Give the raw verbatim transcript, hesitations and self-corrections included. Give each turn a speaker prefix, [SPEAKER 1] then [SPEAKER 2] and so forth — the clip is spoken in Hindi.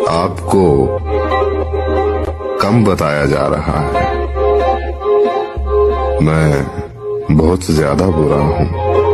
[SPEAKER 1] आपको कम बताया जा रहा है। मैं बहुत ज्यादा बुरा हूं।